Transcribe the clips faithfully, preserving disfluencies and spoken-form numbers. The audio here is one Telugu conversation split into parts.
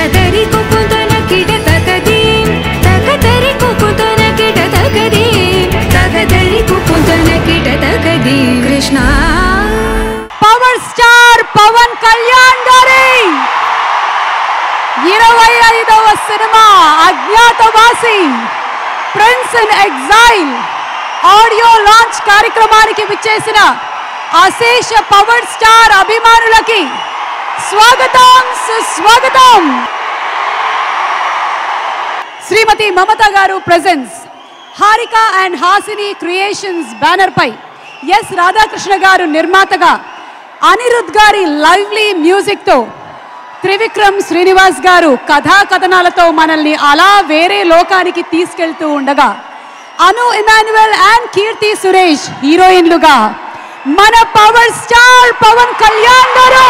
తకదరి కుకుందన కిట తకదీం తకదరి కుకుందన కిట తకదీం తకదరి కుకుందన కిట తకదీం కృష్ణ పవర్ స్టార్ పవన్ కళ్యాణ్ గారి ఇరవై ఐదవ సినిమా Agnyaathavaasi prince in exile audio launch కార్యక్రమానికి విచ్చేసిన అశేష పవర్ స్టార్ అభిమానులకి స్వాగతం సుస్వాగతం. శ్రీమతి మమత గారు presents Haarika and Hassine creations banner పై ఎస్ రాధాకృష్ణ గారు నిర్మాతగా అనిరుద్ గారి లైవ్లీ మ్యూజిక్ తో త్రివిక్రమ్ శ్రీనివాస్ గారు కథా కథనాలతో మనల్ని అలా వేరే లోకానికి తీసుకెళ్తూ ఉండగా అను ఇమాన్యుయల్ అండ్ కీర్తి సురేష్ హీరోయిన్లుగా మన పవర్ స్టార్ పవన్ కళ్యాణ్ గారు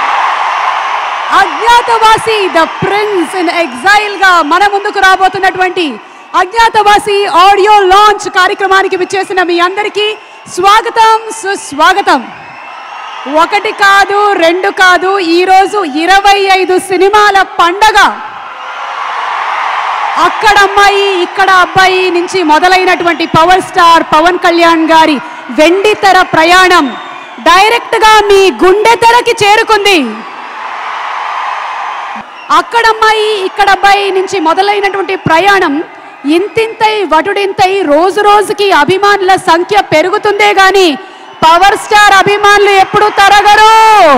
Agnyaathavaasi the prince in exile గా మన ముందుకు రాబోతున్నటువంటి అజ్ఞాతవాసి ఆడియో లాంచ్ కార్యక్రమానికి విచ్చేసిన మీ అందరికీ స్వాగతం సుస్వాగతం. ఒకటి కాదు రెండు కాదు ఈరోజు ఇరవై ఐదు సినిమాల పండగ. అక్కడ అమ్మాయి ఇక్కడ అబ్బాయి నుంచి మొదలైనటువంటి పవర్ స్టార్ పవన్ కళ్యాణ్ గారి వెండి తెర ప్రయాణం డైరెక్ట్ గా మీ గుండె తెరకి చేరుకుంది. అక్కడ అమ్మాయి ఇక్కడ అబ్బాయి నుంచి మొదలైనటువంటి ప్రయాణం ఇంతింతై వటుడింతై రోజు రోజుకి అభిమానుల సంఖ్య పెరుగుతుందే గాని పవర్ స్టార్ అభిమానులు ఎప్పుడు తరగరు.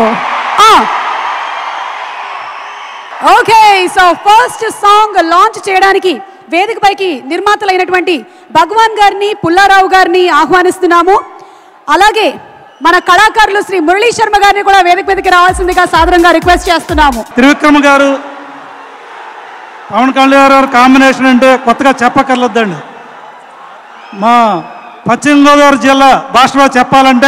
Okay, so first song launch చేయడానికి వేదికపైకి నిర్మాతలైనటువంటి భగవాన్ గారిని పుల్లారావు గారిని ఆహ్వానిస్తున్నాము. అలాగే మన కళాకారులు శ్రీ మురళీ శర్మ గారిని కూడా వేదిక మీదకి రావాల్సిందిగా సాదరంగా రిక్వెస్ట్ చేస్తున్నాము. త్రివిక్రమ్ గారు పవన్ కళ్యాణ్ గారు కాంబినేషన్ అంటే కొత్తగా చెప్పక్కర్లేదండి. మా పశ్చిమ గోదావరి జిల్లా భాషలో చెప్పాలంటే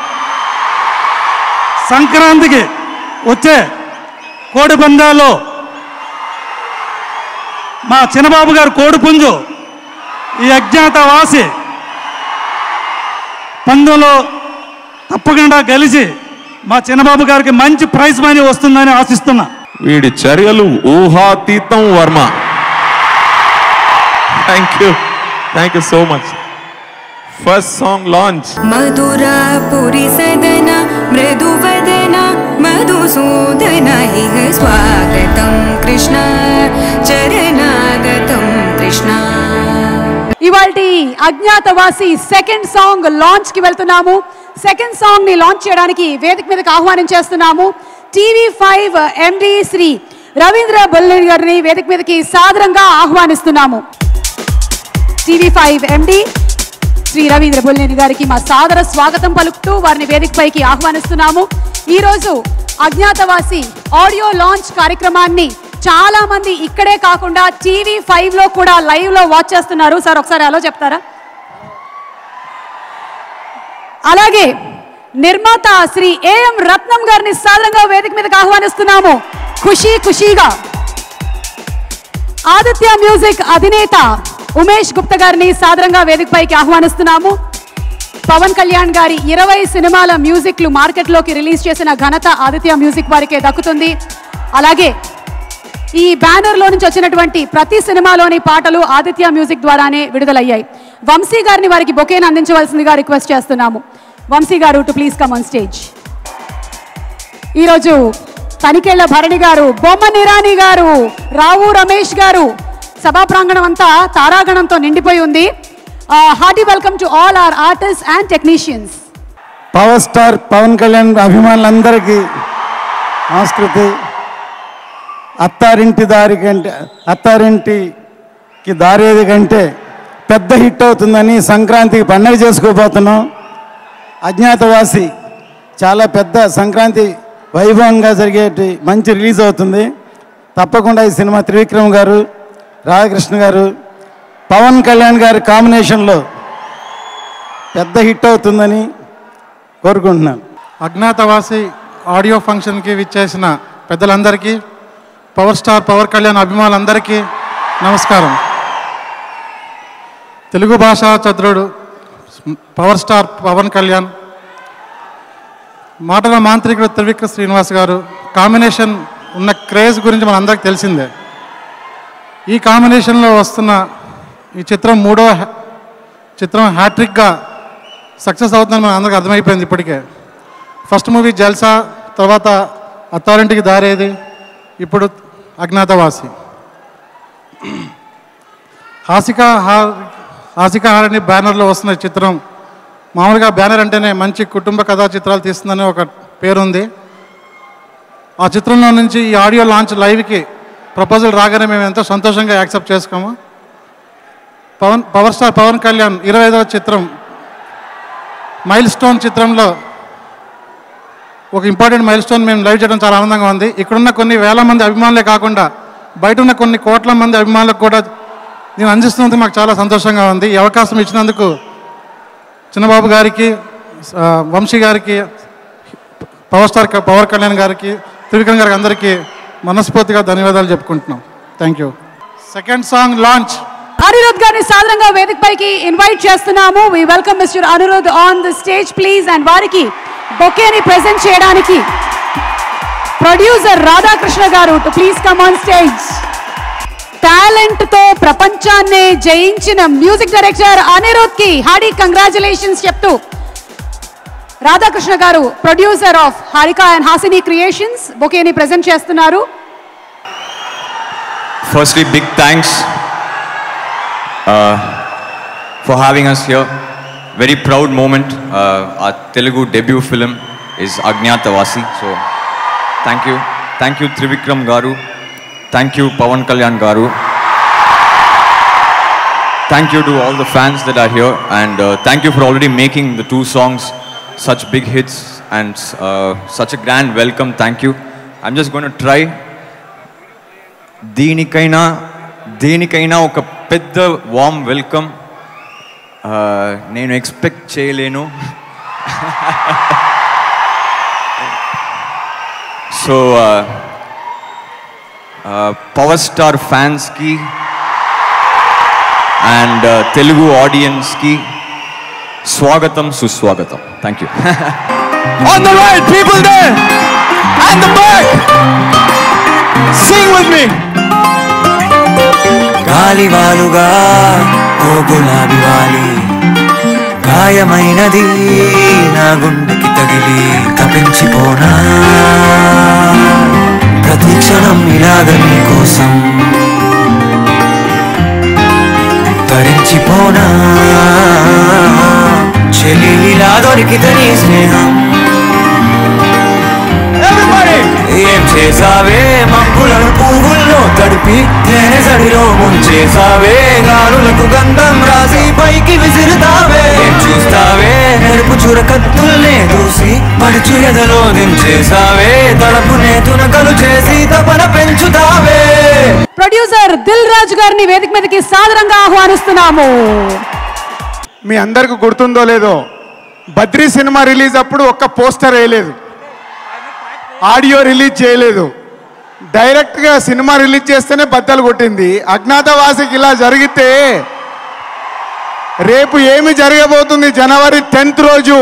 సంక్రాంతికి వచ్చే కోడి పందాల్లో మా చిన్నబాబు గారు కోడిపుంజు ఈ అజ్ఞాతవాసి పందెంలో తప్పకుండా గెలిచి మా చిన్నబాబు గారికి మంచి ప్రైజ్ మనీ వస్తుందని ఆశిస్తున్నా. వీడి చర్యలు ఊహాతీతం Varma. Thank you thank you so much. First song launch. మధురా పురి సదన మృదువదన మధుసూదన ఇహ స్వాగతం కృష్ణ చరణాగతం కృష్ణ. ఇవాల్టి అజ్ఞాతవాసి సెకండ్ సాంగ్ లాంచ్ కి వెళ్తున్నాము. సెకండ్ సాంగ్ ని లాంచ్ చేయడానికి వేదిక మీదకి ఆహ్వానించేస్తున్నాము TV five MD Sri Ravindra Bolleni గారిని వేదిక మీదకి సాదరంగా ఆహ్వానిస్తున్నాము. TV five MD Sri Ravindra Bolleni గారికి మా సాదర స్వాగతం పలుకుతూ వారిని వేదికపైకి ఆహ్వానిస్తున్నాము. ఈరోజు అజ్ఞాతవాసి ఆడియో లాంచ్ కార్యక్రమాన్ని చాలా మంది ఇక్కడే కాకుండా టీవీ ఫైవ్ లో కూడా లైవ్ లో వాచ్ చేస్తున్నారు. సార్ ఒకసారి హలో చెప్తారా? అలాగే నిర్మాత శ్రీ ఏఎం రత్నం గారిని సాదరంగా వేదిక మీదకి ఆహ్వానిస్తున్నాము ఖుషీ ఖుషీగా. ఆదిత్య మ్యూజిక్ అధినేత ఉమేష్ గుప్తా గారిని సాదరంగా వేదికపైకి ఆహ్వానిస్తున్నాము. పవన్ కళ్యాణ్ గారి ఇరవై సినిమాల మ్యూజిక్లు మార్కెట్లోకి రిలీజ్ చేసిన ఘనత ఆదిత్య మ్యూజిక్ వారికే దక్కుతుంది. అలాగే ఈ బ్యానర్లో నుంచి వచ్చినటువంటి ప్రతి సినిమాలోని పాటలు ఆదిత్య మ్యూజిక్ ద్వారానే విడుదలయ్యాయి. వంశీ గారిని వారికి బొకేను అందించవలసిందిగా రిక్వెస్ట్ చేస్తున్నాము. వంశీ గారు to please come on stage. ఈరోజు తనికేళ్ల భరణి గారు, బొమ్మ నిరాని గారు, రావు రమేష్ గారు, సభా ప్రాంగణం అంతా తారాగణంతో నిండిపోయి ఉంది. Hearty welcome to all our artist and technicians. Power star Pawan Kalyan అభిమానులందరికీ సంస్కృతి అత్తారింటి దారి కంటే అత్తారింటికి దారేది కంటే పెద్ద హిట్ అవుతుందని సంక్రాంతికి పండగ చేసుకోబోతున్నాం. అజ్ఞాతవాసి చాలా పెద్ద సంక్రాంతి వైభవంగా జరిగేటి మంచి రిలీజ్ అవుతుంది. తప్పకుండా ఈ సినిమా త్రివిక్రమ్ గారు, రాధాకృష్ణ గారు, పవన్ కళ్యాణ్ గారి కాంబినేషన్లో పెద్ద హిట్ అవుతుందని కోరుకుంటున్నాను. అజ్ఞాతవాసి ఆడియో ఫంక్షన్కి విచ్చేసిన పెద్దలందరికీ, పవర్ స్టార్ పవర్ కళ్యాణ్ అభిమానులందరికీ నమస్కారం. తెలుగు భాషా చతురుడు పవర్ స్టార్ పవన్ కళ్యాణ్, మాటల మాంత్రికుడు త్రివిక్రమ్ శ్రీనివాస్ గారు, కాంబినేషన్ ఉన్న క్రేజ్ గురించి మన అందరికి తెలిసిందే. ఈ కాంబినేషన్లో వస్తున్న ఈ చిత్రం మూడో చిత్రం హ్యాట్రిక్గా సక్సెస్ అవుతుందని మన అందరికి అర్థమైపోయింది ఇప్పటికే. ఫస్ట్ మూవీ జల్సా, తర్వాత అత్తారింటికి దారేది, ఇప్పుడు అజ్ఞాతవాసి. హాసికా హార్ హాసికా హార్ అనే బ్యానర్లో వస్తున్న చిత్రం. మామూలుగా బ్యానర్ అంటేనే మంచి కుటుంబ కథా చిత్రాలు తీస్తుందని ఒక పేరుంది. ఆ చిత్రంలో నుంచి ఈ ఆడియో లాంచ్ లైవ్కి ప్రపోజల్ రాగానే మేము ఎంతో సంతోషంగా యాక్సెప్ట్ చేసుకోము. పవన్ పవర్ స్టార్ పవన్ కళ్యాణ్ ఇరవై ఐదవ చిత్రం మైల్ స్టోన్ చిత్రంలో ఒక ఇంపార్టెంట్ మైల్ స్టోన్ మేము లైవ్ చేయడం చాలా ఆనందంగా ఉంది. ఇక్కడున్న కొన్ని వేల మంది అభిమానులే కాకుండా బయట ఉన్న కొన్ని కోట్ల మంది అభిమానులకు కూడా నేను అందిస్తున్నందుకు మాకు చాలా సంతోషంగా ఉంది. ఈ అవకాశం ఇచ్చినందుకు చిన్నబాబు గారికి, వంశీ గారికి, పవర్ స్టార్ పవర్ కళ్యాణ్ గారికి, త్రివిక్రమ్ గారికి అందరికీ మనస్ఫూర్తిగా ధన్యవాదాలు చెప్పుకుంటున్నాం. Thank you. Second song launch. Anirudh గారిని సాధారణంగా వేదిక పైకి ఇన్వైట్ చేస్తున్నాము. We welcome mister Anirudh on the stage please. And వారికి బొకేని ప్రెజెంట్ చేయడానికి ప్రొడ్యూసర్ రాధాకృష్ణ గారు to please come on stage. Talent తో ప్రపంచాన్ని జయించిన మ్యూజిక్ డైరెక్టర్ అనిరుద్ కి హార్డీ కంగ్రాచులేషన్స్ చెప్తూ రాధాకృష్ణ గారు producer of Haarika and Hassine creations బొకేని ప్రెజెంట్ చేస్తున్నారు. Firstly, big thanks uh, for having us here. Very proud moment. Uh, our Telugu debut film is Agnyatavasi. So, thank you. Thank you, Trivikram Garu. Thank you, Pawan Kalyan Garu. Thank you to all the fans that are here. And uh, thank you for already making the two songs such big hits and uh, such a grand welcome. Thank you. I'm just going to try. దీనికైనా దేనికైనా ఒక పెద్ద వార్మ్ వెల్కమ్ నేను ఎక్స్పెక్ట్ చేయలేను. సో పవర్ స్టార్ ఫ్యాన్స్కి అండ్ తెలుగు ఆడియన్స్కి స్వాగతం, సుస్వాగతం. Thank you. On the right, people there, and the back, sing with me. గాలివాలుగా ఓ గులాబీ వాలి గాయమైనది నా గుండెకి తగిలి తప్పించిపోనా ప్రతి క్షణం ఇలాగ నీ కోసం తరించిపోనా చెలి ఇలా దొరికితే నీ స్నేహం ఏం చేసావే మబ్బులను పువ్వుల్లో తడిపి తేనె సడిలో ముంచేసావే గాలులకు గంధం రాసి పైకి విసిరుతావే ఏం చూస్తావే నెరుపు చురకత్తుల్నే దూసి పడుచు ఎదలో దించేసావే తడపునే తునకలు చేసి తపన పెంచుతావే. ప్రొడ్యూసర్ దిల్ రాజు గారిని వేదిక మీదకి సాదరంగా ఆహ్వానిస్తున్నాము. మీ అందరికి గుర్తుందో లేదో, బద్రీ సినిమా రిలీజ్ అప్పుడు ఒక్క పోస్టర్ వేయలేదు, ఆడియో రిలీజ్ చేయలేదు, డైరెక్ట్గా సినిమా రిలీజ్ చేస్తేనే బద్దలు కొట్టింది. అజ్ఞాతవాసికి ఇలా జరిగితే రేపు ఏమి జరగబోతుంది? జనవరి టెన్త్ రోజు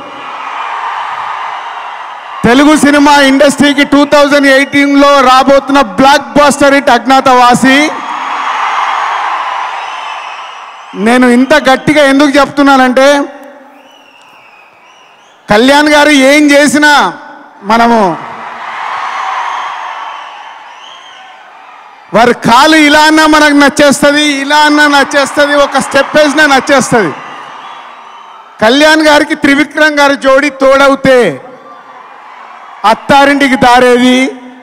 తెలుగు సినిమా ఇండస్ట్రీకి టూ థౌజండ్ ఎయిటీన్లో రాబోతున్న బ్లాక్ బాస్టర్ హిట్ అజ్ఞాతవాసి. నేను ఇంత గట్టిగా ఎందుకు చెప్తున్నానంటే, కళ్యాణ్ గారు ఏం చేసినా మనము వారి కాలు ఇలా అన్నా మనకు నచ్చేస్తుంది, ఇలా అన్నా నచ్చేస్తుంది, ఒక స్టెప్ వేసినా నచ్చేస్తుంది. కళ్యాణ్ గారికి త్రివిక్రమ్ గారి జోడి తోడవుతే అత్తారింటికి దారేది,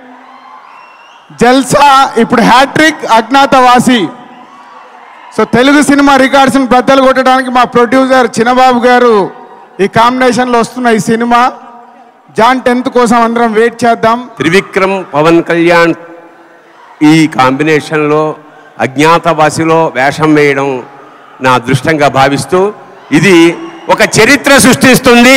జల్సా, ఇప్పుడు హ్యాట్రిక్, అజ్ఞాతవాసి. సో తెలుగు సినిమా రికార్డ్స్ని బద్దలు కొట్టడానికి మా ప్రొడ్యూసర్ చిన్నబాబు గారు ఈ కాంబినేషన్లో వస్తున్న ఈ సినిమా జాన్ టెన్త్ కోసం అందరం వెయిట్ చేద్దాం. త్రివిక్రమ్ పవన్ కళ్యాణ్ ఈ కాంబినేషన్లో అజ్ఞాతవాసిలో వేషం వేయడం నా అదృష్టంగా భావిస్తూ ఇది ఒక చరిత్ర సృష్టిస్తుంది.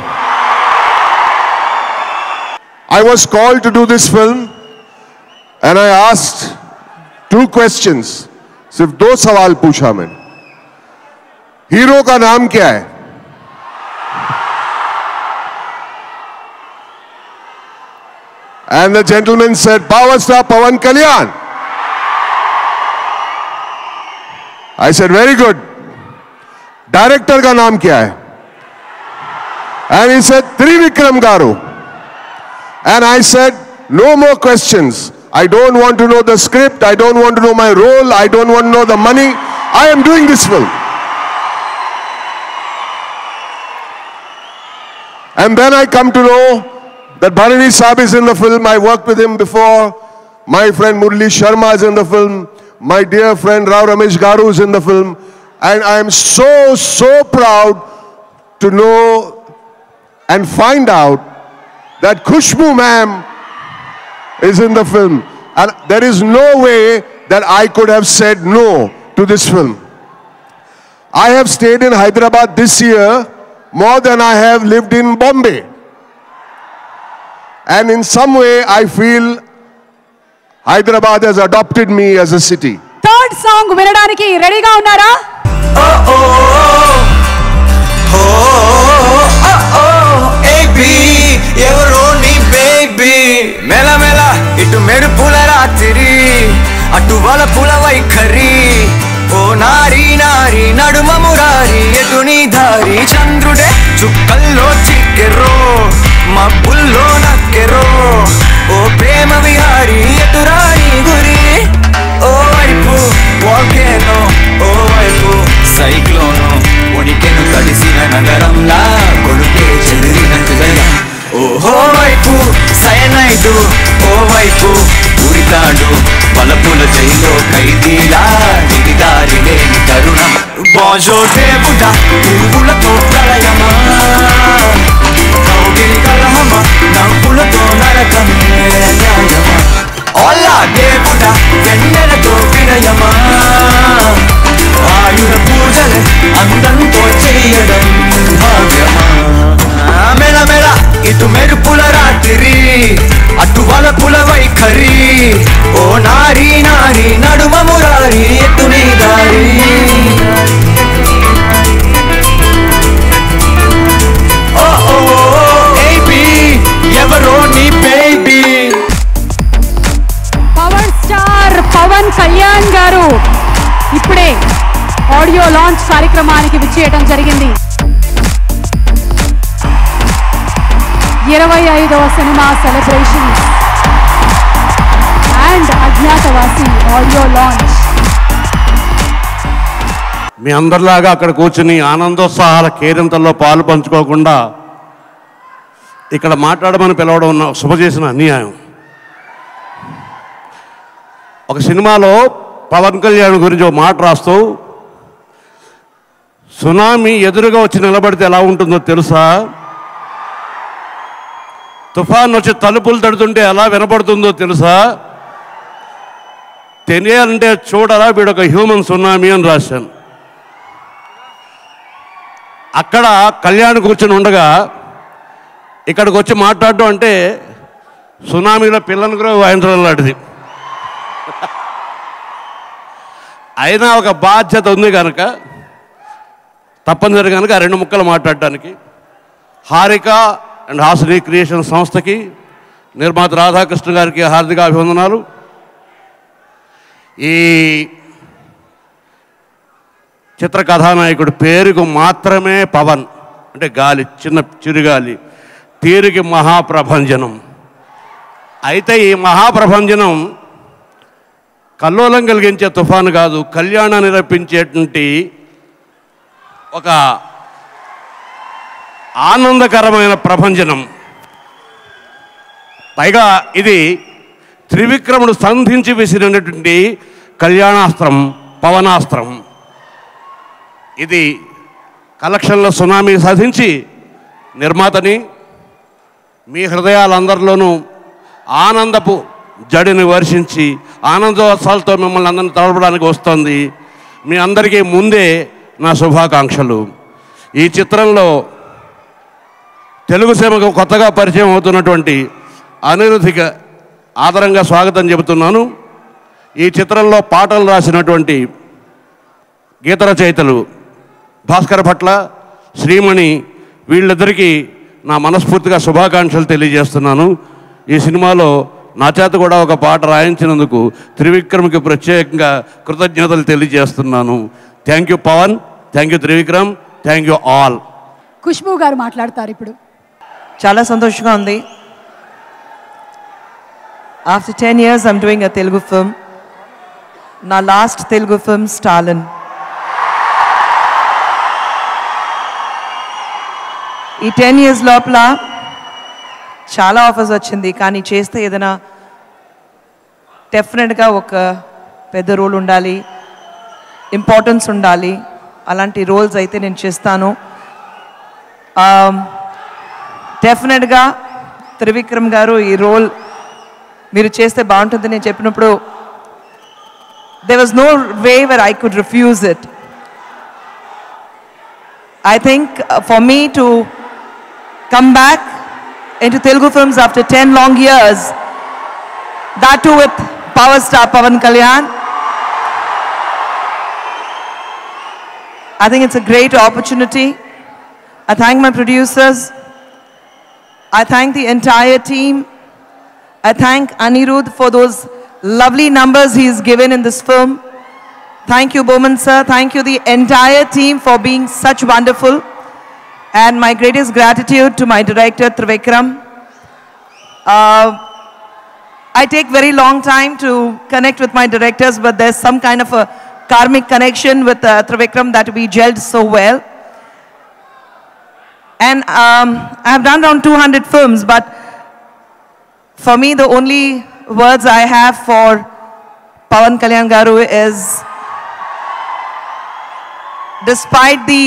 I was called to do this film and I asked two questions. सिर्फ दो सवाल पूछा मैंने. हीरो का नाम क्या है? And the gentleman said, Power Star Pawan Kalyan. I said, very good. Director ka naam kya hai? And he said, Trivikram Garu. And I said, no more questions. I don't want to know the script. I don't want to know my role. I don't want to know the money. I am doing this film. And then I come to know that Bharani Saab is in the film. I worked with him before. My friend Murli Sharma is in the film. My dear friend Rao Ramesh Garu is in the film. And I am so, so proud to know and find out that Khushbu ma'am is in the film. And there is no way that I could have said no to this film. I have stayed in Hyderabad this year more than I have lived in Bombay. And in some way, I feel Hyderabad has adopted me as a city. Third song, వినడానికి రెడీగా ఉన్నారా? Oh oh oh oh oh A B ఎవరో నీ baby మెల మెల ఇటు మెరుపుల రాత్రి అటు వలపుల వైఖరి ఓ నారి నారి నడుమ మురారి ఎటు నీ దారి చంద్రుడే చుక్కల్లో చిక్కెరో మబ్బుల్లో నక్కెరో ఓ ప్రేమ విహారి ఎటు రాని గురి ఓ వైపు వాల్కేనో ఓ వైపు సైక్లోనో ఉనికెను తడిసిన నగరంలా కొడుకే చెదిరిన హృదయం ఓహో వైపు సయనైటు ఓ వైపు ఉరితాడు బలపుల జైలో ఖైదీలా దిగిదారి లేని తరుణం బాజో దేవుడా పువ్వులతో ప్రళయమా కౌగిలి కలహమా నవ్వులతో నరకమే న్యాయమా ఓలా దేవుడా వెన్నెలతో వినయమా ఆయుధ పూజలే అందంతో చేయడం భావ్యమా మెల మెల ఇటు మెరుపుల రాత్రి అటు వలపుల వైఖరి ఓ నారి నారి నడుమ మురారి ఎటు నీ దారి ఓ ఓ ఏబీ ఎవరో నీ baby power star Pawan Kalyan గారు ఇప్పుడే ఆడియో లాంచ్ కార్యక్రమానికి విచ్చేయడం జరిగింది. ఇరవై ఐదవ సినిమా celebrations and Agnyaathavaasi audio launch. మీ అందరిలాగా అక్కడ కూర్చుని ఆనందోత్సాహాల కేరింతల్లో పాలు పంచుకోకుండా ఇక్కడ మాట్లాడమని పిలవడం ఉన్న శుభ చేసిన అన్యాయం. ఒక సినిమాలో పవన్ కళ్యాణ్ గురించి ఒక మాట రాస్తూ, సునామీ ఎదురుగా వచ్చి నిలబడితే ఎలా ఉంటుందో తెలుసా, తుఫాన్ వచ్చి తలుపులు తడుతుంటే ఎలా వినపడుతుందో తెలుసా, తెలియాలంటే చూడరా వీడొక హ్యూమన్ సునామీ అని రాశాను. అక్కడ కళ్యాణ్ కూర్చొని ఉండగా ఇక్కడికి వచ్చి మాట్లాడడం అంటే సునామీలో పిల్లలు కూడా వాయించడం లాంటిది. అయినా ఒక బాధ్యత ఉంది కనుక తప్పనిసరి కనుక ఆ రెండు ముక్కలు మాట్లాడటానికి హారిక అండ్ హాసిని క్రియేషన్ సంస్థకి, నిర్మాత రాధాకృష్ణ గారికి హార్దిక అభివందనాలు. ఈ చిత్ర కథానాయకుడి పేరుకు మాత్రమే పవన్ అంటే గాలి, చిన్న చిరుగాలి, తీరుకి మహాప్రభంజనం. అయితే ఈ మహాప్రభంజనం కల్లోలం కలిగించే తుఫాను కాదు, కళ్యాణాన్ని రప్పించేటువంటి ఒక ఆనందకరమైన ప్రభంజనం. పైగా ఇది త్రివిక్రముడు సంధించి విసిరినటువంటి కళ్యాణాస్త్రం, పవనాస్త్రం. ఇది కలెక్షన్లో సునామీ సాధించి నిర్మాతని, మీ హృదయాలందరిలోనూ ఆనందపు జడిని వర్షించి ఆనందోత్సవాలతో మిమ్మల్ని అందరిని తడపడానికి వస్తుంది. మీ అందరికీ ముందే నా శుభాకాంక్షలు. ఈ చిత్రంలో తెలుగు సీమకు కొత్తగా పరిచయం అవుతున్నటువంటి అనిరుద్ధికి ఆదరంగా స్వాగతం చెబుతున్నాను. ఈ చిత్రంలో పాటలు రాసినటువంటి గీత రచయితలు భాస్కర్ భట్ల, శ్రీమణి, వీళ్ళిద్దరికీ నా మనస్ఫూర్తిగా శుభాకాంక్షలు తెలియజేస్తున్నాను. ఈ సినిమాలో నా చేత కూడా ఒక పాట రాయించినందుకు త్రివిక్రమ్కి ప్రత్యేకంగా కృతజ్ఞతలు తెలియజేస్తున్నాను. Thank you Pawan, thank you Trivikram, thank you all. Khushbu గారు మాట్లాడతారు ఇప్పుడు. చాలా సంతోషంగా ఉంది. After ten years I'm doing a Telugu film. నా లాస్ట్ తెలుగు ఫిల్మ్ స్టాలిన్. ఈ టెన్ ఇయర్స్ లోపల చాలా ఆఫర్స్ వచ్చింది, కానీ చేస్తే ఏదైనా డెఫినెట్గా ఒక పెద్ద రోల్ ఉండాలి, ఇంపార్టెన్స్ ఉండాలి. అలాంటి రోల్స్ అయితే నేను చేస్తాను. డెఫినెట్గా త్రివిక్రమ్ గారు ఈ రోల్ మీరు చేస్తే బాగుంటుంది నేను చెప్పినప్పుడు there was no way where I could refuse it. I think uh, for me to come back into Telugu films after ten long years, that too with power star Pavan Kalyan, I think it's a great opportunity. I thank my producers. I thank the entire team. I thank Anirudh for those lovely numbers he's given in this film. Thank you, Bowman sir. Thank you, the entire team, for being such wonderful. And my greatest gratitude to my director, Trivikram. Uh, I take very long time to connect with my directors, but there's some kind of a karmic connection with uh, Trivikram that we gelled so well. And um, I've done around two hundred films, but for me, the only words I have for Pavan Kalyan Garu is, despite the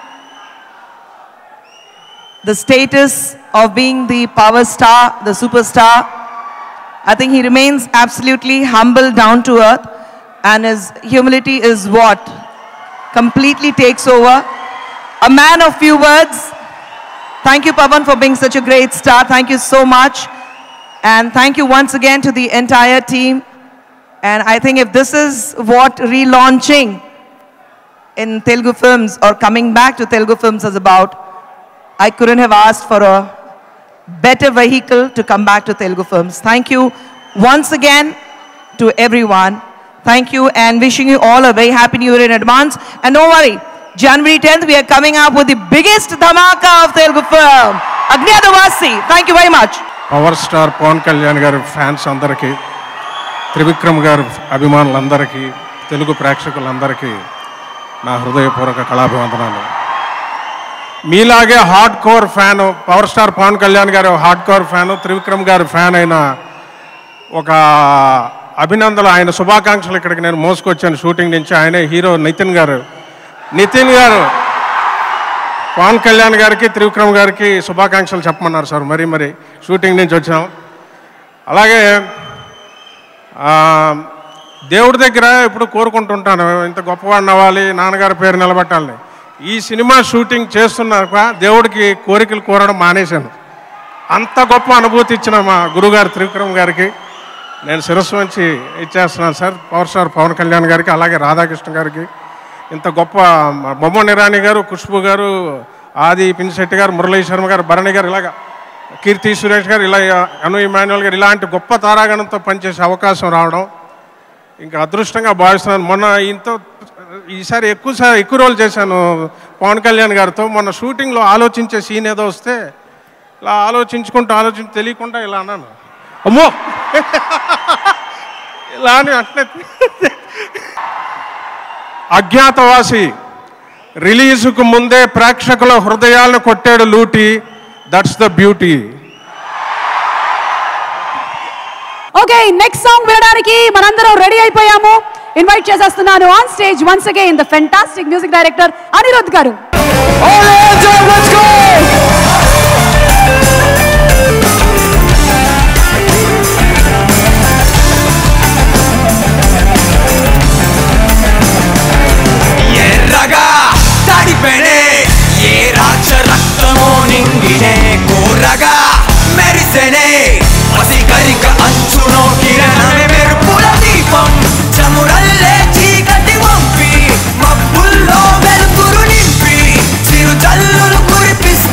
the status of being the power star, the superstar, I think he remains absolutely humble, down to earth, and his humility is what completely takes over. A man of few words. Thank you, Pavan, for being such a great star. Thank you so much. And thank you once again to the entire team. And I think if this is what relaunching in Telugu films or coming back to Telugu films is about, I couldn't have asked for a better vehicle to come back to Telugu films. Thank you once again to everyone. Thank you, and wishing you all a very happy new year in advance. And don't worry, January tenth we are coming up with the biggest dhamaka of Telugu film, Agnyatavasi. Thank you very much. Power star Pawan Kalyan గారి ఫ్యాన్స్ అందరికీ, త్రివిక్రమ్ గారి అభిమానులందరికీ, తెలుగు ప్రేక్షకులందరికీ నా హృదయపూర్వక కళాభివందనాలు. మీలాగే hardcore fan, power star Pawan Kalyan గారు హార్డ్ కోర్ ఫ్యాను, త్రివిక్రమ్ గారి ఫ్యాన్ అయిన ఒక అభినందనలు, ఆయన శుభాకాంక్షలు ఇక్కడికి నేను మోసుకొచ్చాను షూటింగ్ నుంచి. ఆయనే హీరో నితిన్ గారు. నితిన్ గారు పవన్ కళ్యాణ్ గారికి, త్రివిక్రమ్ గారికి శుభాకాంక్షలు చెప్పమన్నారు సార్. మరి మరి షూటింగ్ నుంచి వచ్చాం. అలాగే దేవుడి దగ్గర ఇప్పుడు కోరుకుంటుంటాను, ఇంత గొప్పవాడిని అవ్వాలి, నాన్నగారి పేరు నిలబెట్టాలని. ఈ సినిమా షూటింగ్ చేస్తున్నాక దేవుడికి కోరికలు కోరడం మానేశాను. అంత గొప్ప అనుభూతి ఇచ్చిన మా గురుగారు త్రివిక్రమ్ గారికి నేను శిరస్సు వంచి ఇచ్చేస్తున్నాను sir. Power star Pawan Kalyan గారికి, అలాగే రాధాకృష్ణ గారికి, ఇంత గొప్ప బొమ్మన్ ఇరానీ గారు, ఖుష్బూ గారు, ఆది పినిశెట్టి గారు, మురళీ శర్మ గారు, భరణి గారు, ఇలాగా కీర్తి సురేష్ గారు, ఇలా అను ఇమాన్యుల్ గారు, ఇలాంటి గొప్ప తారాగణంతో పనిచేసే అవకాశం రావడం ఇంకా అదృష్టంగా భావిస్తున్నాను. మొన్న ఇంత ఈసారి ఎక్కువ ఎక్కువ రోజులు చేశాను పవన్ కళ్యాణ్ గారితో. మొన్న షూటింగ్లో ఆలోచించే సీన్ ఏదో వస్తే ఇలా ఆలోచించుకుంటూ ఆలోచించి తెలియకుండా ఇలా అన్నాను, అమ్మో ఇలా అని అంటే. అజ్ఞాతవాసి రిలీజ్కు ముందే ప్రేక్షకుల హృదయాలను కొట్టాడు లూటి. That's the beauty. Okay, next song వినడానికి మనందరం రెడీ అయిపోయాము. ఇన్వైట్ చేసేస్తున్నాను on stage once again the fantastic music director Anirudh గారు. ఎర్రగా తడిపెనే ఏ రాక్ష రక్తమో నింగినే, కోరగా మెరిసెనే పసికరిక అంచునో కిరణమే, మెరుపుల దీపం చమురల్లే చీకటి వంపి, మబ్బుల్లో వెలుతురు నింపి, చిరు జల్లులు కురిపిస్తూ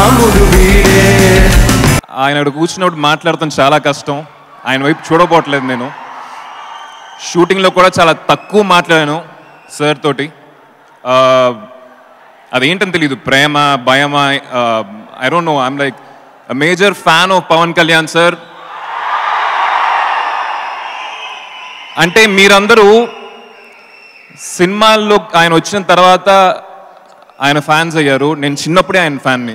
రాముడు వీడే. ఆయన అక్కడ కూర్చున్నప్పుడు మాట్లాడటం చాలా కష్టం. ఆయన వైపు చూడబోట్లేదు నేను. షూటింగ్లో కూడా చాలా తక్కువ మాట్లాడాను సార్ తోటి. అదేంటని తెలీదు, ప్రేమ భయమా, I don't know. I'm like a major fan of Pawan Kalyan sir. అంటే మీరందరూ సినిమాల్లో ఆయన వచ్చిన తర్వాత ఆయన ఫ్యాన్స్ అయ్యారు. నేను చిన్నప్పుడే ఆయన ఫ్యాన్ని.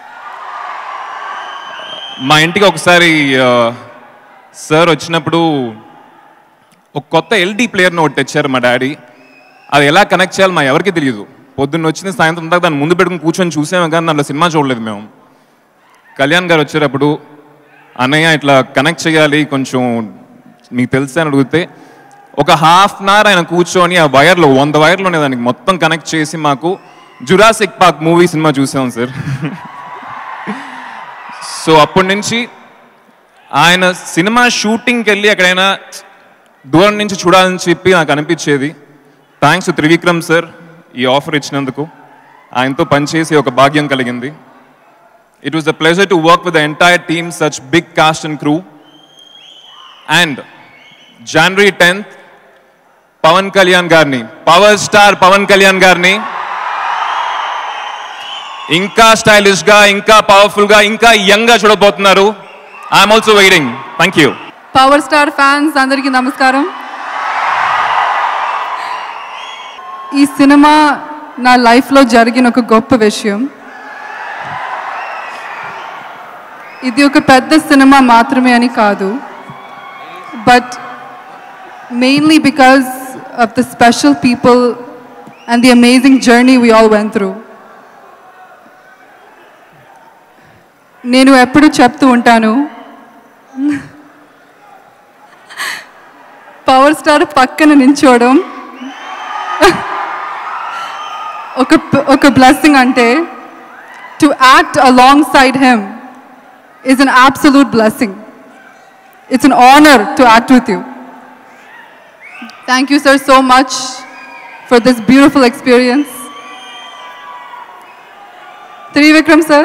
మా ఇంటికి ఒకసారి సార్ వచ్చినప్పుడు ఒక కొత్త ఎల్డీ ప్లేయర్ని ఒకటి తెచ్చారు మా డాడీ. అది ఎలా కనెక్ట్ చేయాలి మా ఎవరికి తెలియదు. పొద్దున్న వచ్చింది సాయంత్రం దాకా దాన్ని ముందు పెట్టుకుని కూర్చొని చూసాము, కానీ దాంట్లో సినిమా చూడలేదు మేము. కళ్యాణ్ గారు వచ్చేటప్పుడు అన్నయ్య ఇట్లా కనెక్ట్ చేయాలి కొంచెం మీకు తెలుసా అని అడిగితే ఒక హాఫ్ అన్ అవర్ ఆయన కూర్చొని ఆ వైర్లో వంద వైర్లోనే దానికి మొత్తం కనెక్ట్ చేసి మాకు జురాసిక్ పార్క్ మూవీ సినిమా చూసాం సార్. సో అప్పటి నుంచి ఆయన సినిమా షూటింగ్కి వెళ్ళి ఎక్కడైనా దూరం నుంచి చూడాలని చెప్పి నాకు అనిపించేది. థ్యాంక్స్ టు త్రివిక్రమ్ సార్ ఈ ఆఫర్ ఇచ్చినందుకు. ఆయనతో పనిచేసి ఒక భాగ్యం కలిగింది. It was the pleasure to work with the entire team, such big cast and crew. And January tenth Pawan Kalyan గారిని, పవర్ స్టార్ పవన్ కళ్యాణ్ గారిని ఇంకా స్టైలిష్గా, ఇంకా పవర్ఫుల్గా, ఇంకా యంగ్గా చూడబోతున్నారు. I'm also waiting. Thank you. Power star fans అందరికీ నమస్కారం. ఈ సినిమా నా లైఫ్లో జరిగిన ఒక గొప్ప విషయం. ఇది ఒక పెద్ద సినిమా మాత్రమే అని కాదు, but mainly because of the special people and the amazing journey we all went through. నేను ఎప్పుడు చెప్తూ ఉంటాను, పవర్ స్టార్ పక్కన నించోవడం ఒక ఒక బ్లెస్సింగ్. అంటే to act alongside him is an absolute blessing. It's an honor to act with you. Thank you, sir, so much for this beautiful experience. Trivikram, sir,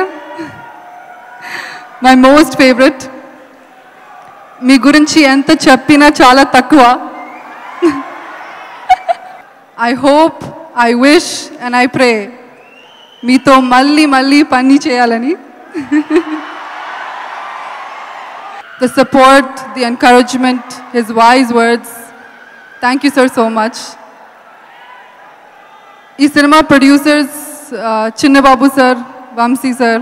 my most favorite. మీ గురించి ఎంత చెప్పినా చాలా తక్కువ. I hope, I wish and I pray మీతో మళ్ళీ మళ్ళీ పని చేయాలని. The support, the encouragement, his wise words. Thank you, sir, so much. Ee cinema producers, uh, Chinna Babu sir, Vamsi sir,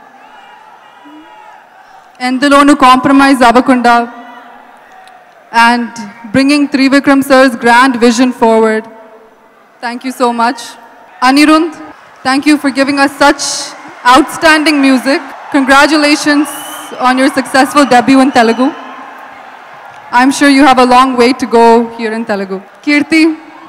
endalonu compromise avakunda, and bringing Trivikram sir's grand vision forward. Thank you so much. Anirudh, thank you for giving us such outstanding music. Congratulations on your successful debut in Telugu. I'm sure you have a long way to go here in Telugu. Kirti,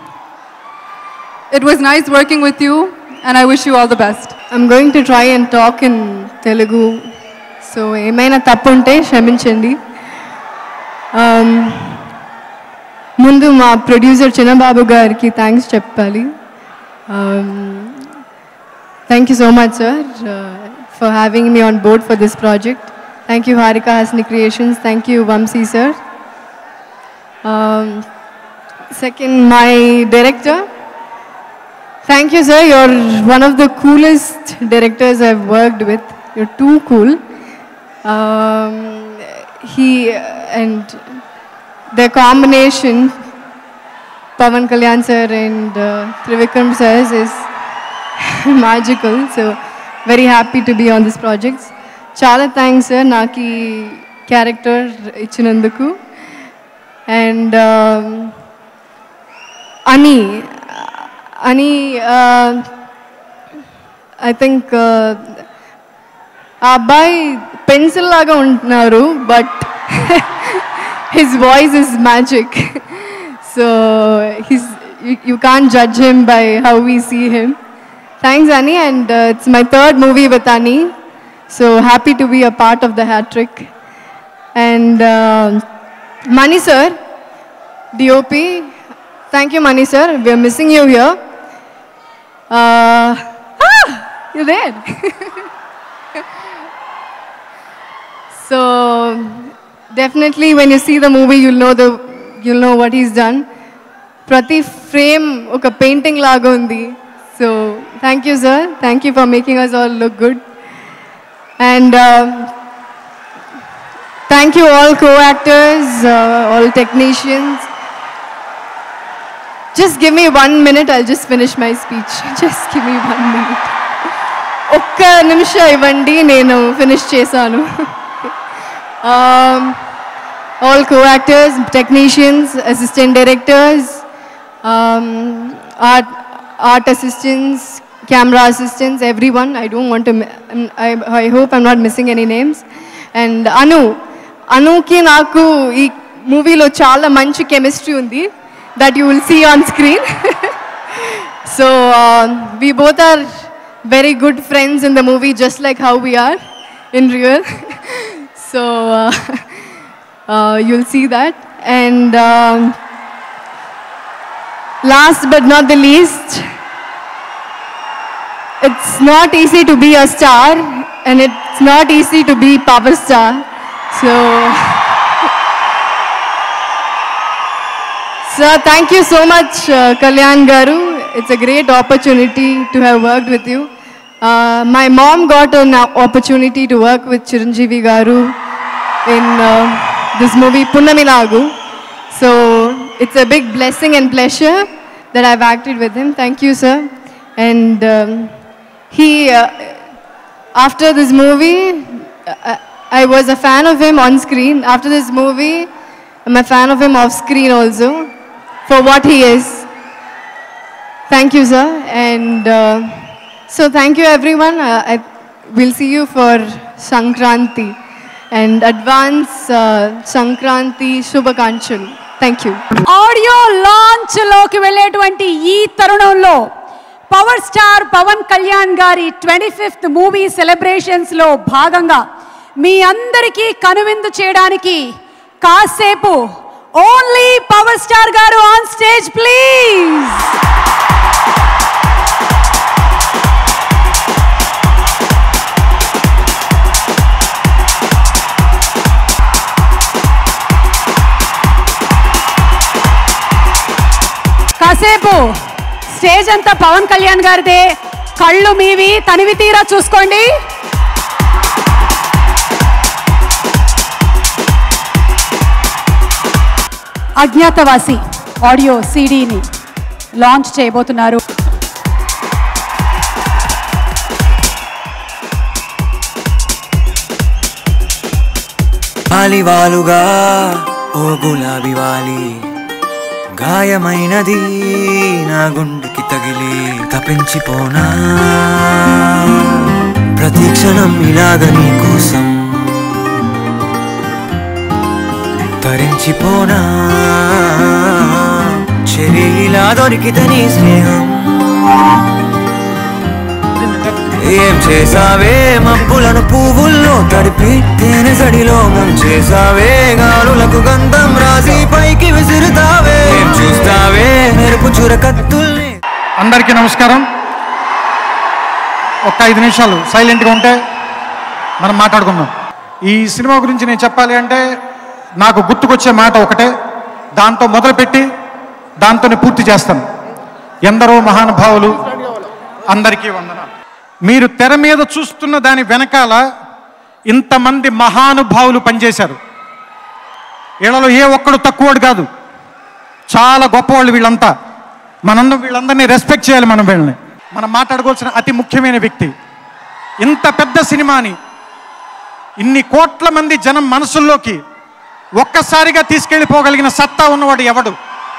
it was nice working with you and I wish you all the best. I'm going to try and talk in Telugu. So, emaina tappu unte kshaminchandi. Um, mundu ma producer Chinna Babu gariki thanks cheppali. Um, thank you so much, sir, uh, for having me on board for this project. Thank you, Harika Hasni Creations. Thank you, Vamsi sir. Um, second, my director. Thank you, sir. You're one of the coolest directors I've worked with. You're too cool. Um, he and the combination, Pavan Kalyan sir and uh, Trivikram sir, is magical. So, very happy to be on this project. చాలా థ్యాంక్స్ సార్ నాకు ఈ క్యారెక్టర్ ఇచ్చినందుకు. అండ్ అని అని ఐ థింక్ ఆ అబ్బాయి పెన్సిల్ లాగా ఉంటున్నారు, but his voice is magic. So his you can't judge him by how we see him. Thanks Ani. And it's my third movie with Ani. So happy to be a part of the hat trick. And uh, Mani sir, D O P, thank you Mani sir, we are missing you here. Uh, ah, you're there. So definitely when you see the movie, you'll know the you'll know what he's done. Prati frame oka painting laga undi. So thank you, sir. Thank you for making us all look good. And uh, thank you all co-actors, uh, all technicians. Just give me one minute, I'll just finish my speech. Just give me one minute. Okka nimisha ivandi, nenu finish chesanu. um, all co-actors, technicians, assistant directors, um, art, art assistants, camera assistants, everyone. I don't want to, I, I hope I'm not missing any names. And Anu, Anuki naku ee movie lo chaala manchi chemistry undi that you will see on screen. So uh, we both are very good friends in the movie, just like how we are in real. So uh, uh, you'll see that. And um, last but not the least, it's not easy to be a star, and it's not easy to be power star. So, sir, thank you so much, uh, Kalyan Garu. It's a great opportunity to have worked with you. Uh, my mom got an opportunity to work with Chiranjeevi Garu in uh, this movie Punnamilagu. So it's a big blessing and pleasure that I've acted with him. Thank you, sir. And um, he, uh, after this movie, uh, I was a fan of him on screen. After this movie, I'm a fan of him off screen also, for what he is. Thank you, sir. And uh, so thank you, everyone. Uh, I, we'll see you for Sankranti. And advance uh, Sankranti Shubhakankshalu. Thank you. Audio launch లోకి వెళ్ళేటువంటి ఈ తరుణంలో పవర్ స్టార్ పవన్ కళ్యాణ్ గారి ట్వంటీ ఫిఫ్త్ మూవీ సెలబ్రేషన్స్లో భాగంగా మీ అందరికీ కనువిందు చేయడానికి కాసేపు ఓన్లీ పవర్ స్టార్ గారు ఆన్ స్టేజ్ ప్లీజ్. కాసేపు స్టేజ్ అంతా పవన్ కళ్యాణ్ గారిదే, కళ్ళు మీవి, తనివి తీరా చూసుకోండి. అజ్ఞాతవాసి ఆడియో సీడీని లాంచ్ చేయబోతున్నారు. వాలివాలుగా ఓ గులాబీ వాలి, గాయమైనది నా గుండెకి తగిలి తపించిపోనా, ప్రతిక్షణం ఇలాగ నీ కోసం తరించిపోనా, చెరిలా దొరికితే నీ స్నేహం, ఏం చేసావే మబ్బులను పువ్వుల్లో తడిపి తేనె సడిలో ముంచేసావే, గాలులకు గంధం రాసి పైకి విసురుతావే, ఏం చూస్తావే మెరుపు చురకత్తుల్ని. అందరికీ నమస్కారం. ఒక్క ఐదు నిమిషాలు సైలెంట్గా ఉంటే మనం మాట్లాడుకుందాం. ఈ సినిమా గురించి నేను చెప్పాలి అంటే నాకు గుర్తుకొచ్చే మాట ఒకటే, దాంతో మొదలుపెట్టి దాంతోనే పూర్తి చేస్తాను. ఎందరో మహానుభావులు, అందరికీ వందనాలు. మీరు తెర మీద చూస్తున్న దాని వెనకాల ఇంతమంది మహానుభావులు పనిచేశారు. వీళ్ళలో ఏ ఒక్కడు తక్కువడు కాదు, చాలా గొప్పవాళ్ళు వీళ్ళంతా. మనందరం వీళ్ళందరినీ రెస్పెక్ట్ చేయాలి. మనం వీళ్ళని మనం మాట్లాడుకోవాల్సిన అతి ముఖ్యమైన వ్యక్తి. ఇంత పెద్ద సినిమాని ఇన్ని కోట్ల మంది జనం మనసుల్లోకి ఒక్కసారిగా తీసుకెళ్ళిపోగలిగిన సత్తా ఉన్నవాడు ఎవడు?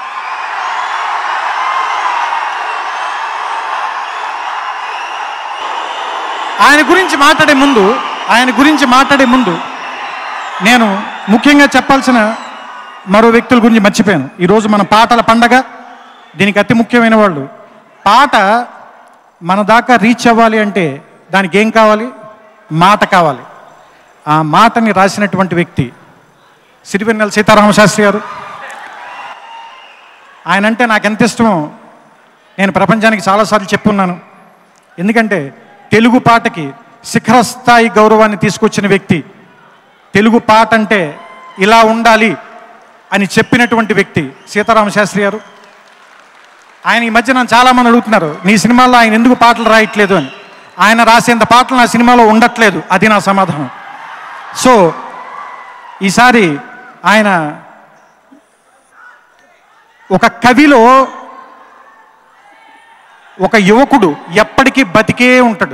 ఆయన గురించి మాట్లాడే ముందు ఆయన గురించి మాట్లాడే ముందు నేను ముఖ్యంగా చెప్పాల్సిన మరో వ్యక్తుల గురించి మర్చిపోయాను. ఈరోజు మన పాటల పండగ, దీనికి అతి ముఖ్యమైన వాళ్ళు. పాట మన దాకా రీచ్ అవ్వాలి అంటే దానికి ఏం కావాలి? మాట కావాలి. ఆ మాటని రాసినటువంటి వ్యక్తి సిరివెన్నెల సీతారామ శాస్త్రి గారు. ఆయన అంటే నాకు ఎంత ఇష్టమో నేను ప్రపంచానికి చాలాసార్లు చెప్పున్నాను. ఎందుకంటే తెలుగు పాటకి శిఖర స్థాయి గౌరవాన్ని తీసుకొచ్చిన వ్యక్తి తెలుగు పాట అంటే ఇలా ఉండాలి అని చెప్పినటువంటి వ్యక్తి సీతారామ శాస్త్రి గారు. ఆయన ఈ మధ్య నన్ను చాలామంది అడుగుతున్నారు, నీ సినిమాల్లో ఆయన ఎందుకు పాటలు రాయట్లేదు అని. ఆయన రాసేంత పాటలు నా సినిమాలో ఉండట్లేదు, అది నా సమాధానం. సో ఈసారి ఆయన ఒక కవిలో ఒక యువకుడు ఎప్పటికీ బతికే ఉంటాడు.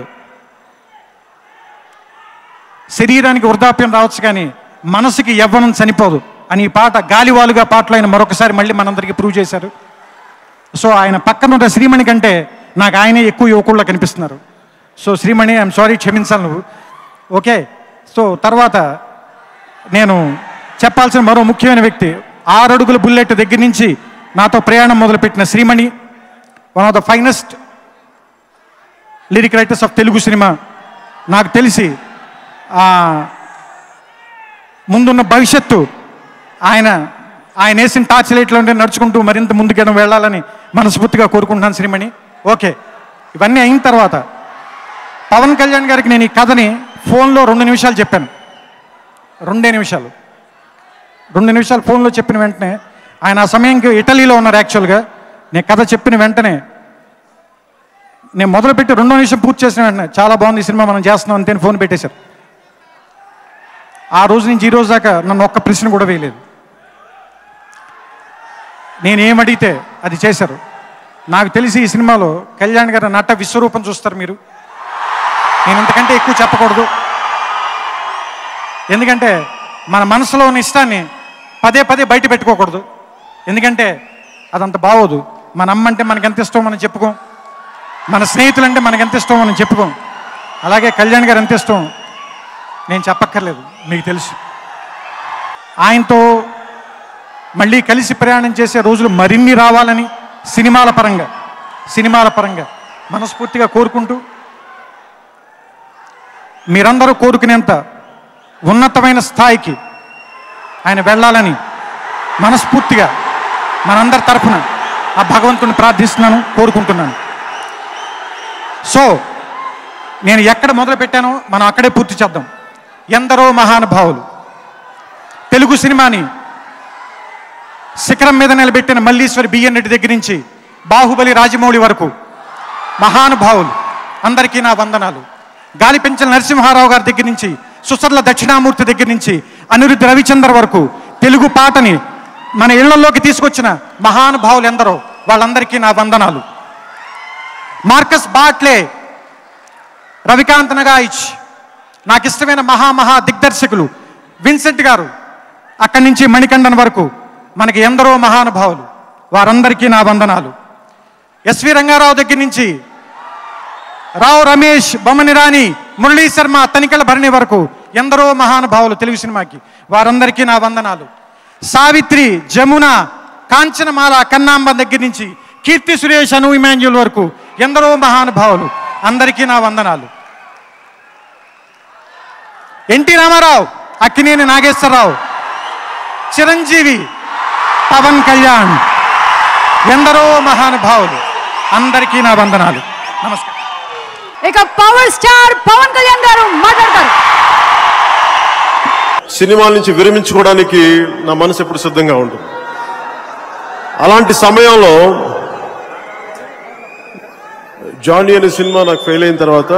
శరీరానికి వృద్ధాప్యం రావచ్చు కానీ మనసుకి యవ్వనం చనిపోదు అని ఈ పాట గాలివాలుగా పాటలో ఆయన మరొకసారి మళ్ళీ మనందరికీ ప్రూవ్ చేశారు. సో ఆయన పక్కన ఉన్న శ్రీమణి కంటే నాకు ఆయనే ఎక్కువ యువకుల్లో కనిపిస్తున్నారు. సో శ్రీమణి, ఐఎమ్ సారీ, క్షమించాలి నువ్వు. ఓకే. సో తర్వాత నేను చెప్పాల్సిన మరో ముఖ్యమైన వ్యక్తి, ఆరు అడుగుల బుల్లెట్ దగ్గర నుంచి నాతో ప్రయాణం మొదలుపెట్టిన Srimani, one of the finest lyric writers of Telugu cinema. నాకు తెలిసి ముందున్న భవిష్యత్తు ఆయన ఆయన వేసిన టార్చ్ లైట్లో ఉంటే నడుచుకుంటూ మరింత ముందుకు వెళ్ళాలని మనస్ఫూర్తిగా కోరుకుంటున్నాను శ్రీమణి. ఓకే. ఇవన్నీ అయిన తర్వాత పవన్ కళ్యాణ్ గారికి నేను ఈ కథని ఫోన్లో రెండు నిమిషాలు చెప్పాను. రెండే నిమిషాలు రెండు నిమిషాలు ఫోన్లో చెప్పిన వెంటనే ఆయన ఆ సమయంకి ఇటలీలో ఉన్నారు. యాక్చువల్గా నేను కథ చెప్పిన వెంటనే నేను మొదలుపెట్టి రెండో నిమిషం పూర్తి చేసిన వెంటనే చాలా బాగుంది ఈ సినిమా, మనం చేస్తున్నాం అంతే ఫోన్ పెట్టేశారు. ఆ రోజు నుంచి ఈ రోజు దాకా నన్ను ఒక్క ప్రశ్న కూడా వేయలేదు. నేనేమడిగితే అది చేశారు. నాకు తెలిసి ఈ సినిమాలో కళ్యాణ్ గారి నట విశ్వరూపం చూస్తారు మీరు. నేను ఇంతకంటే ఎక్కువ చెప్పకూడదు, ఎందుకంటే మన మనసులో ఉన్న ఇష్టాన్ని పదే పదే బయట పెట్టుకోకూడదు, ఎందుకంటే అదంత బాగోదు. మన అమ్మ అంటే మనకి ఎంత ఇష్టం మనం చెప్పుకోం, మన స్నేహితులంటే మనకి ఎంత ఇష్టం మనం చెప్పుకోం. అలాగే కళ్యాణ్ గారు ఎంత ఇష్టం నేను చెప్పక్కర్లేదు, మీకు తెలుసు. ఆయనతో మళ్ళీ కలిసి ప్రయాణం చేసే రోజులు మరిన్ని రావాలని సినిమాల పరంగా సినిమాల పరంగా మనస్ఫూర్తిగా కోరుకుంటూ, మీరందరూ కోరుకునేంత ఉన్నతమైన స్థాయికి ఆయన వెళ్ళాలని మనస్ఫూర్తిగా మనందరి తరఫున ఆ భగవంతుని ప్రార్థిస్తున్నాను, కోరుకుంటున్నాను. సో నేను ఎక్కడ మొదలు పెట్టానో మనం అక్కడే పూర్తి చేద్దాం. ఎందరో మహానుభావులు తెలుగు సినిమాని శిఖరం మీద నిలబెట్టిన మల్లీశ్వరి బిఎన్ రెడ్డి దగ్గర నుంచి బాహుబలి రాజమౌళి వరకు మహానుభావులు అందరికీ నా వందనాలు. గాలిపెంచల నరసింహారావు గారి దగ్గర నుంచి సుసర్ల దక్షిణామూర్తి దగ్గర నుంచి అనిరుద్ధ రవిచంద్ర వరకు తెలుగు పాటని మన ఇళ్లలోకి తీసుకొచ్చిన మహానుభావులు ఎందరో వాళ్ళందరికీ నా వందనాలు. మార్కస్ బాట్లే, రవికాంత్ నగాయిచ్, నాకు ఇష్టమైన మహామహా దిగ్దర్శకులు విన్సెంట్ గారు, అక్కడి నుంచి మణికంఠన్ వరకు మనకి ఎందరో మహానుభావులు, వారందరికీ నా వందనాలు. ఎస్వి రంగారావు దగ్గర నుంచి రావు రమేష్, బొమ్మని రాణి, మురళీ శర్మ, తనికెళ్ళ భరణి వరకు ఎందరో మహానుభావులు తెలుగు సినిమాకి, వారందరికీ నా వందనాలు. సావిత్రి, జమున, కాంచనమాల, కన్నాంబ దగ్గర నుంచి కీర్తి సురేష్, అను ఇమాన్యుల్ వరకు ఎందరో మహానుభావులు, అందరికీ నా వందనాలు. ఎన్టీ రామారావు, అక్కినేని నాగేశ్వరరావు, చిరంజీవి, పవన్ కళ్యాణ్, ఎందరో మహానుభావులు, అందరికీ నా వందనాలు. నమస్కారం. ఇక పవర్ స్టార్ పవన్ కళ్యాణ్ గారు మాట్లాడతారు. సినిమాల నుంచి విరమించుకోవడానికి నా మనసు ఎప్పుడు సిద్ధంగా ఉంటుంది. అలాంటి సమయంలో జానీ అనే సినిమా నాకు ఫెయిల్ అయిన తర్వాత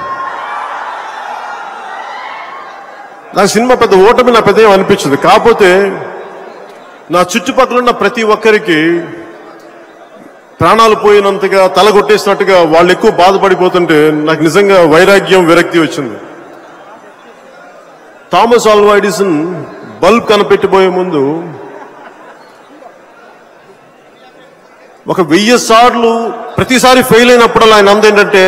నా సినిమా పెద్ద ఓటమి నా పెద్ద ఏం అనిపించింది. కాకపోతే నా చుట్టుపక్కల ఉన్న ప్రతి ఒక్కరికి ప్రాణాలు పోయినంతగా తల కొట్టేసినట్టుగా వాళ్ళు ఎక్కువ బాధపడిపోతుంటే నాకు నిజంగా వైరాగ్యం, విరక్తి వచ్చింది. థామస్ ఆల్వా ఎడిసన్ బల్బ్ కనిపెట్టిపోయే ముందు ఒక వెయ్యి సార్లు ప్రతిసారి ఫెయిల్ అయినప్పుడు ఆయన అంది ఏంటంటే,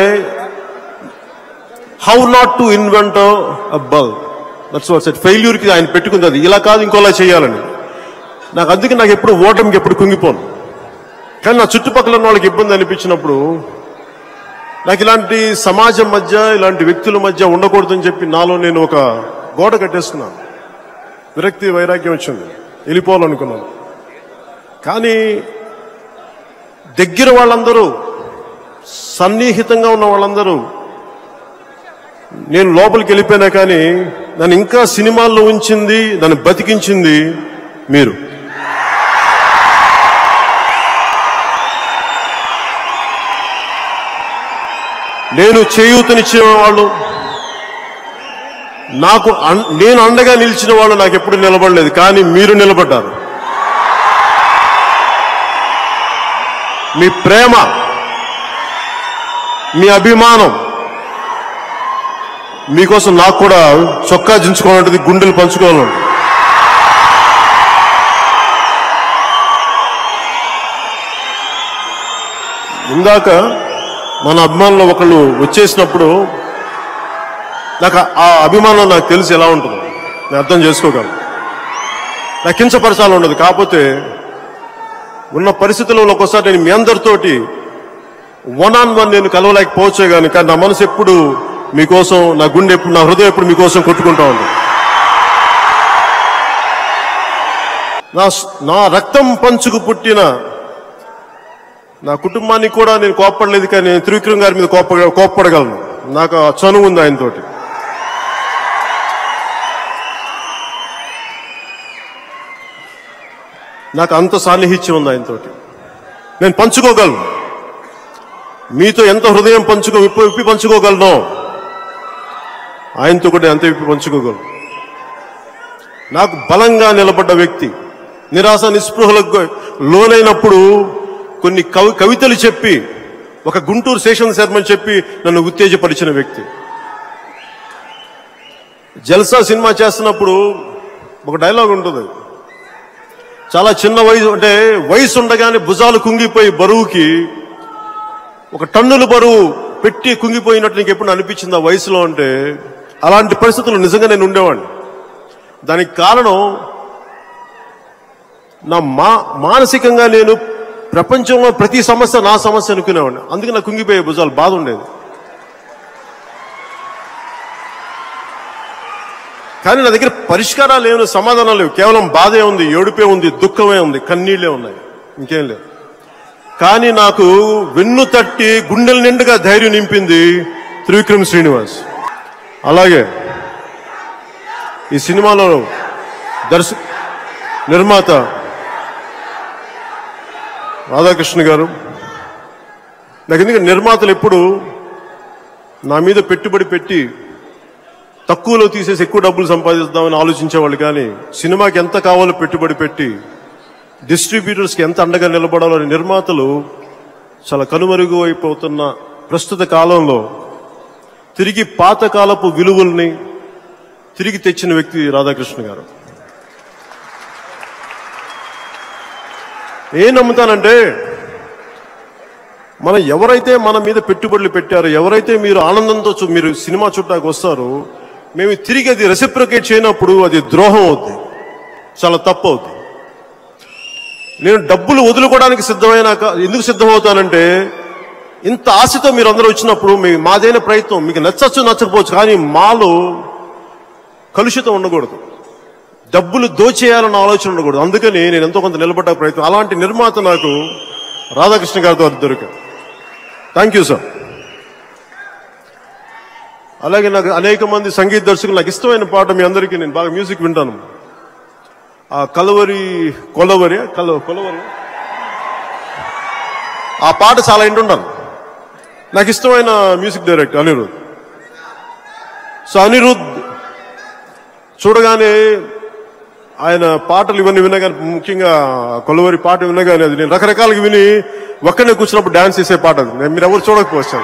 how not to invent a bulb. That's what set. ఫెయిల్యూర్కి ఆయన పెట్టుకుంది అది, ఇలా కాదు ఇంకోలా చేయాలని. నాకు అందుకే నాకు ఎప్పుడు ఓటమికి ఎప్పుడు కుంగిపోను. కానీ నా చుట్టుపక్కల ఉన్న వాళ్ళకి ఇబ్బంది అనిపించినప్పుడు నాకు ఇలాంటి సమాజం మధ్య, ఇలాంటి వ్యక్తుల మధ్య ఉండకూడదని చెప్పి నాలో నేను ఒక గోడ కట్టేస్తున్నాను. విరక్తి, వైరాగ్యం వచ్చింది, వెళ్ళిపోవాలనుకున్నాను. కానీ దగ్గర వాళ్ళందరూ, సన్నిహితంగా ఉన్న వాళ్ళందరూ నేను లోపలికి వెళ్ళిపోయినా కానీ నన్ను ఇంకా సినిమాల్లో ఉంచింది, నన్ను బతికించింది మీరు. నేను చేయూతనిచ్చే వాళ్ళు, నాకు నేను అండగా నిలిచిన వాళ్ళు నాకు ఎప్పుడు నిలబడలేదు, కానీ మీరు నిలబడ్డారు. మీ ప్రేమ, మీ అభిమానం, మీకోసం నాకు కూడా చొక్కా దించుకోవాలంటది, గుండెలు పంచుకోవాలంటే. ఇందాక మన అభిమానులు ఒకళ్ళు వచ్చేసినప్పుడు నాకు ఆ అభిమానం నాకు తెలిసి ఎలా ఉంటుందో నేను అర్థం చేసుకోగలను. నాకు కించపరచాలి ఉండదు. కాకపోతే ఉన్న పరిస్థితుల్లో ఒక్కోసారి నేను మీ అందరితోటి వన్ ఆన్ వన్ నేను కలవలేకపోవచ్చే కానీ కానీ నా మనసు ఎప్పుడు మీకోసం, నా గుండె ఎప్పుడు, నా హృదయం ఎప్పుడు మీకోసం కొట్టుకుంటా ఉంది. నా నా రక్తం పంచుకు పుట్టిన నా కుటుంబానికి కూడా నేను కోప్పడలేదు, కానీ నేను త్రివిక్రమ్ గారి మీద కోప్ప కోప్పడగలను. నాకు ఆ చనువు ఉంది ఆయనతోటి. నాకు అంత సాన్నిహిత్యం ఉంది ఆయనతోటి. నేను పంచుకోగలను, మీతో ఎంత హృదయం పంచుకో విప్పి విప్పి పంచుకోగలను, ఆయనతో కూడా ఎంత విప్పి పంచుకోగలను. నాకు బలంగా నిలబడ్డ వ్యక్తి, నిరాశ నిస్పృహలకు లోనైనప్పుడు కొన్ని కవి కవితలు చెప్పి, ఒక గుంటూరు శేషన్ శర్మని చెప్పి నన్ను ఉత్తేజపరిచిన వ్యక్తి. జల్సా సినిమా చేస్తున్నప్పుడు ఒక డైలాగ్ ఉంటుంది, చాలా చిన్న వయసు, అంటే వయసు ఉండగానే భుజాలు కుంగిపోయి బరువుకి ఒక టన్నుల బరువు పెట్టి కుంగిపోయినట్టు నీకు ఎప్పుడు అనిపించింది ఆ వయసులో అంటే? అలాంటి పరిస్థితులు నిజంగా నేను ఉండేవాడిని. దానికి కారణం నా మా మానసికంగా నేను ప్రపంచంలో ప్రతి సమస్య నా సమస్య అనుకునేవాడిని. అందుకే నాకు కుంగిపోయే భుజాలు, బాధ ఉండేది. కానీ నా దగ్గర పరిష్కారాలు ఏమైనా, సమాధానాలు లేవు. కేవలం బాధే ఉంది, ఏడుపే ఉంది, దుఃఖమే ఉంది, కన్నీళ్లే ఉన్నాయి, ఇంకేం లేదు. కానీ నాకు వెన్ను తట్టి గుండెల నిండుగా ధైర్యం నింపింది త్రివిక్రమ్ శ్రీనివాస్. అలాగే ఈ సినిమాలో దర్శ నిర్మాత రాధాకృష్ణ గారు. నాకు ఎందుకంటే నిర్మాతలు ఎప్పుడు నా మీద పెట్టుబడి పెట్టి తక్కువలో తీసేసి ఎక్కువ డబ్బులు సంపాదిద్దామని ఆలోచించేవాళ్ళు, కానీ సినిమాకి ఎంత కావాలో పెట్టుబడి పెట్టి డిస్ట్రిబ్యూటర్స్కి ఎంత అండగా నిలబడాలో అని నిర్మాతలు చాలా కనుమరుగు అయిపోతున్న ప్రస్తుత కాలంలో తిరిగి పాతకాలపు విలువల్ని తిరిగి తెచ్చిన వ్యక్తి రాధాకృష్ణ గారు. ఏం నమ్ముతానంటే, మనం ఎవరైతే మన మీద పెట్టుబడులు పెట్టారో, ఎవరైతే మీరు ఆనందంతో చూ మీరు సినిమా చుట్టాకు వస్తారో, మేము తిరిగి అది రెసిప్రొకేట్ చేయనప్పుడు అది ద్రోహం అవుతుంది, చాలా తప్పు అవుతుంది. నేను డబ్బులు వదులుకోవడానికి సిద్ధమైనాక ఎందుకు సిద్ధమవుతానంటే, ఇంత ఆశతో మీరు అందరూ వచ్చినప్పుడు మీ మాదైన ప్రయత్నం మీకు నచ్చచ్చు నచ్చకపోవచ్చు, కానీ మాలో కలుషితం ఉండకూడదు, డబ్బులు దోచేయాలన్న ఆలోచన ఉండకూడదు. అందుకని నేను ఎంతో కొంత నిలబడ్డ ప్రయత్నం. అలాంటి నిర్మాత నాకు రాధాకృష్ణ గారితో దొరికారు. Thank you sir. అలాగే నాకు అనేక మంది సంగీత దర్శకులు, నాకు ఇష్టమైన పాట మీ అందరికీ, నేను బాగా మ్యూజిక్ వింటాను, ఆ కలవరి కొలవరి కల కొలవరి ఆ పాట చాలా వింటుంటాను. నాకు ఇష్టమైన music director Anirudh. So Anirudh చూడగానే ఆయన పాటలు ఇవన్నీ వినగానే, ముఖ్యంగా కొలవరి పాట వినగానే అది నేను రకరకాలుగా విని ఒక్కనే కూర్చున్నప్పుడు డాన్స్ చేసే పాట అది. మీరు ఎవరు చూడకపోవచ్చు,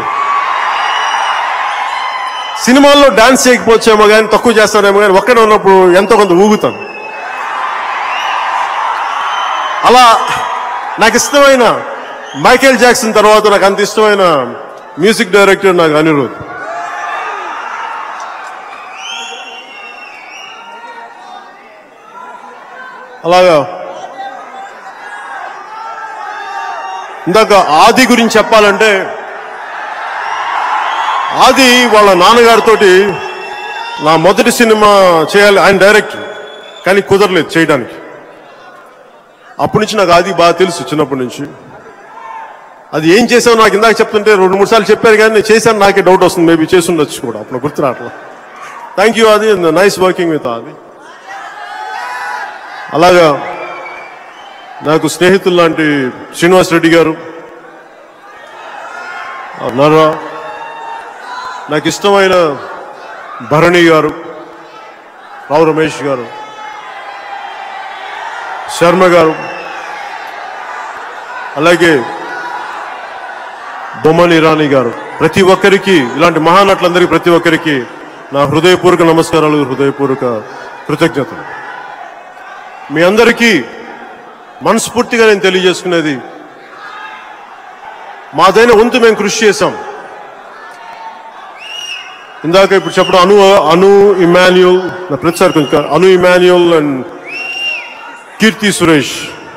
సినిమాల్లో డాన్స్ చేయకపోవచ్చేమో కానీ, తక్కువ చేస్తానేమో కానీ, ఒక్కడే ఉన్నప్పుడు ఎంతో కొంత ఊగుతాను. అలా నాకు ఇష్టమైన మైకేల్ జాక్సన్ తర్వాత నాకు అంత ఇష్టమైన మ్యూజిక్ డైరెక్టర్ నాకు అనిరుద్. అలాగా ఇందాక ఆది గురించి చెప్పాలంటే, ఆది వాళ్ళ నాన్నగారితో నా మొదటి సినిమా చేయాలి, ఆయన డైరెక్టర్, కానీ కుదరలేదు చేయడానికి. అప్పటి నుంచి నాకు ఆది బాగా తెలుసు, చిన్నప్పటి నుంచి. అది ఏం చేసావు నాకు ఇందాక చెప్తుంటే రెండు మూడు సార్లు చెప్పారు కానీ నేను చేశాను నాకే డౌట్ వస్తుంది మేబీ చేసి ఉండొచ్చు కూడా అప్పుడు గుర్తు రావట్లేదు thank you Aadi nice working with Aadi అలాగా నాకు స్నేహితులు లాంటి శ్రీనివాస్ రెడ్డి గారు నర్రా నాకు ఇష్టమైన భరణి గారు రావు రమేష్ గారు శర్మ గారు అలాగే బొమ్మని ఇరానీ గారు ప్రతి ఒక్కరికి ఇలాంటి మహానటులందరికీ ప్రతి ఒక్కరికి నా హృదయపూర్వక నమస్కారాలు హృదయపూర్వక కృతజ్ఞతలు మీ అందరికీ మనస్ఫూర్తిగా నేను తెలియజేసుకునేది మాదైన వంతు మేము కృషి చేశాం ఇందాక ఇప్పుడు చెప్పడం అను అను ఇమాన్యుల్ నా ప్రతిసారి కొంచెం అను ఇమాన్యుల్ అండ్ కీర్తి సురేష్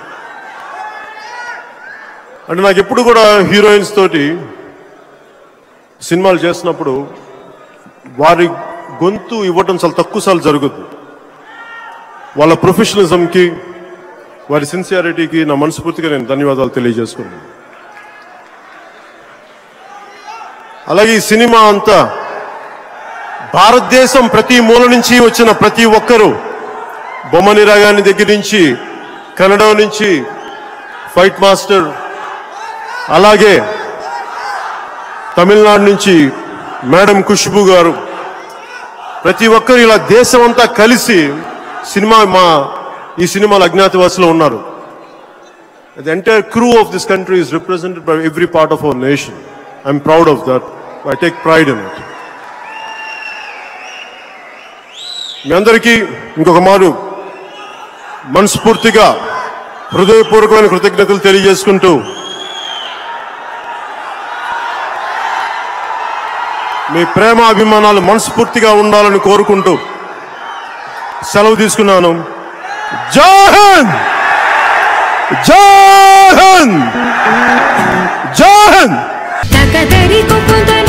అంటే నాకు ఎప్పుడు కూడా హీరోయిన్స్ తోటి సినిమాలు చేసినప్పుడు వారి గొంతు ఇవ్వటం చాలా తక్కువ సార్లు జరుగుద్ది వాళ్ళ ప్రొఫెషనలిజంకి వారి సిన్సియారిటీకి నా మనస్ఫూర్తిగా నేను ధన్యవాదాలు తెలియజేసుకున్నాను అలాగే ఈ సినిమా అంతా భారతదేశం ప్రతి మూల నుంచి వచ్చిన ప్రతి ఒక్కరూ బొమ్మని రాగాని దగ్గర నుంచి కన్నడ నుంచి ఫైట్ మాస్టర్ అలాగే తమిళనాడు నుంచి మేడం ఖుష్బు గారు ప్రతి ఒక్కరు ఇలా దేశం అంతా కలిసి సినిమా మా ఈ సినిమాలో అజ్ఞాతవాసిలో ఉన్నారు the entire crew of this country is represented by every part of our nation I'm proud of that I take pride in it మీ అందరికీ ఇంకొక మారు మనస్ఫూర్తిగా హృదయపూర్వకమైన కృతజ్ఞతలు తెలియజేసుకుంటూ మీ ప్రేమ అభిమానాలు మనస్ఫూర్తిగా ఉండాలని కోరుకుంటూ సెలవు తీసుకున్నాను జై హింద్ జై హింద్ జై హింద్